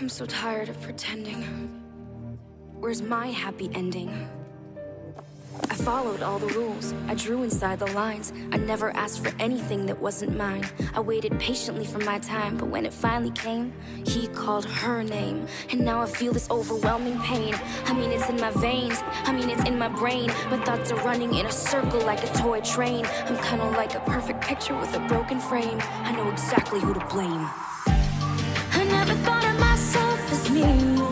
I'm so tired of pretending. Where's my happy ending? I followed all the rules, I drew inside the lines. I never asked for anything that wasn't mine. I waited patiently for my time, but when it finally came, he called her name. And now I feel this overwhelming pain. I mean, it's in my veins, I mean, it's in my brain. My thoughts are running in a circle like a toy train. I'm kinda like a perfect picture with a broken frame. I know exactly who to blame. I never thought of myself as me.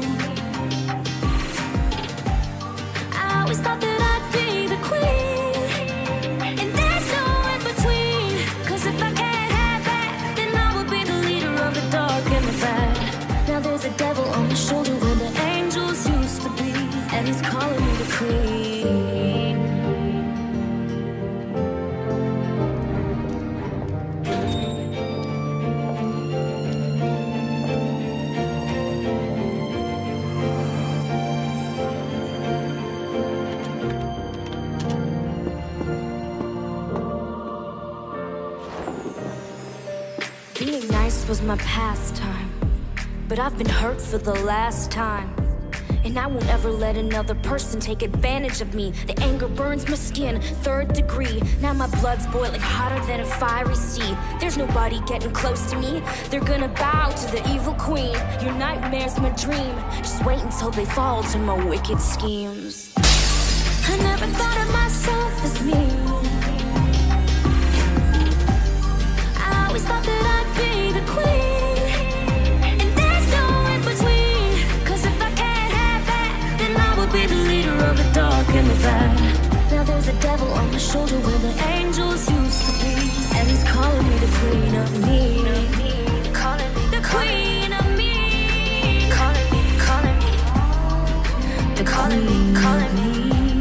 I always thought that I'd be the queen, and there's no in between. Cause if I can't have that, then I will be the leader of the dark and the bad. Now there's a devil on my shoulder where the angels used to be, and he's calling me the queen. Being nice was my pastime, but I've been hurt for the last time. And I won't ever let another person take advantage of me. The anger burns my skin, 3rd degree. Now my blood's boiling hotter than a fiery sea. There's nobody getting close to me. They're gonna bow to the evil queen. Your nightmare's my dream. Just wait until they fall to my wicked schemes. I never thought of myself as me. I always thought that I'd be the queen, and there's no in between. Cause if I can't have that, then I will be the leader of the dark and the bad. Now there's a devil on my shoulder where the angels used to be, and he's calling me the queen of me. Calling me the queen of me. Calling me, calling me. The calling me, calling me.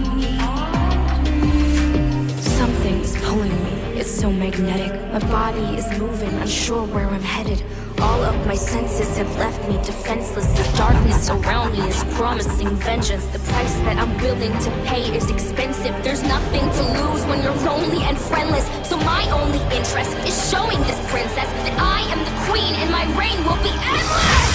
Something's pulling me. It's so magnetic. My body is moving, unsure where I'm headed. All of my senses have left me defenseless. The darkness around me is promising vengeance. The price that I'm willing to pay is expensive. There's nothing to lose when you're lonely and friendless. So my only interest is showing this princess that I am the queen and my reign will be endless.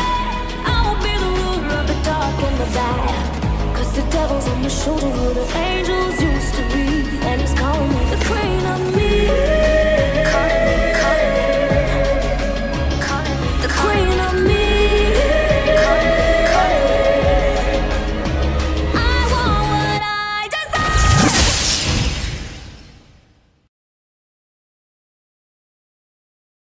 Cause the devil's on my shoulder with an